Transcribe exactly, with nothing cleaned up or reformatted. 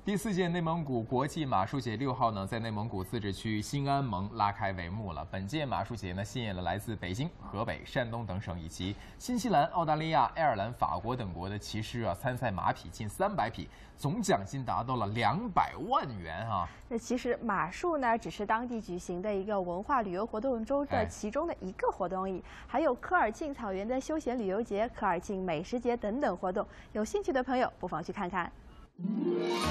第四届内蒙古国际马术节六号呢，在内蒙古自治区兴安盟拉开帷幕了。本届马术节呢，吸引了来自北京、河北、山东等省以及新西兰、澳大利亚、爱尔兰、法国等国的骑师啊，参赛马匹近三百匹，总奖金达到了两百万元啊！ 那其实马术呢，只是当地举行的一个文化旅游活动中的其中的一个活动而已，还有科尔沁草原的休闲旅游节、科尔沁美食节等等活动。有兴趣的朋友不妨去看看。